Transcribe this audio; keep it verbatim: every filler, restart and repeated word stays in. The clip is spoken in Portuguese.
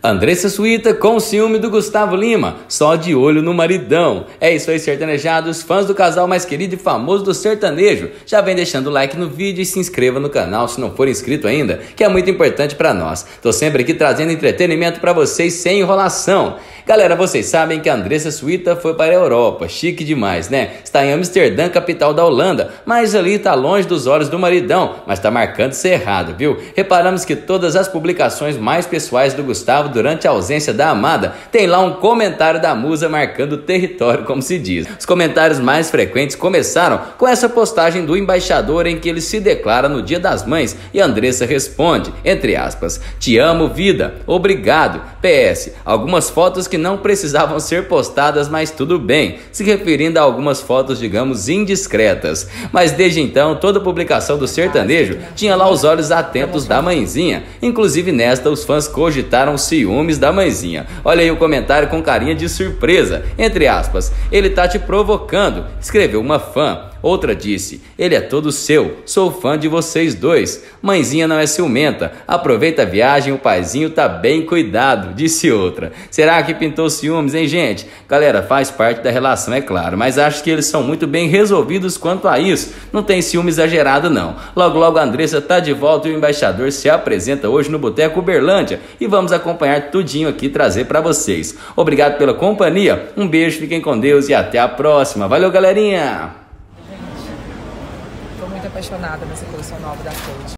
Andressa Suíta com ciúme do Gustavo Lima, só de olho no maridão. É isso aí, sertanejados, fãs do casal mais querido e famoso do sertanejo. Já vem deixando o like no vídeo e se inscreva no canal se não for inscrito ainda, que é muito importante pra nós. Tô sempre aqui trazendo entretenimento pra vocês sem enrolação. Galera, vocês sabem que a Andressa Suíta foi para a Europa, chique demais, né? Está em Amsterdã, capital da Holanda, mas ali tá longe dos olhos do maridão, mas tá marcando ser errado, viu? Reparamos que todas as publicações mais pessoais do Gustavo durante a ausência da amada, tem lá um comentário da musa marcando o território, como se diz. Os comentários mais frequentes começaram com essa postagem do embaixador em que ele se declara no Dia das Mães e Andressa responde, entre aspas, "Te amo, vida, obrigado, P S, algumas fotos que não precisavam ser postadas, mas tudo bem", se referindo a algumas fotos, digamos, indiscretas. Mas desde então, toda publicação do sertanejo tinha lá os olhos atentos da mãezinha. Inclusive nesta, os fãs cogitaram ciúmes da mãezinha. Olha aí o comentário com carinha de surpresa. Entre aspas, "Ele tá te provocando", escreveu uma fã. Outra disse, "Ele é todo seu, sou fã de vocês dois. Mãezinha não é ciumenta, aproveita a viagem, o paizinho tá bem cuidado", disse outra. Será que pintou ciúmes, hein, gente? Galera, faz parte da relação, é claro, mas acho que eles são muito bem resolvidos quanto a isso. Não tem ciúme exagerado, não. Logo, logo a Andressa tá de volta e o embaixador se apresenta hoje no Boteco Uberlândia e vamos acompanhar tudinho aqui e trazer pra vocês. Obrigado pela companhia, um beijo, fiquem com Deus e até a próxima. Valeu, galerinha! Tô muito apaixonada nessa coleção nova da Coach.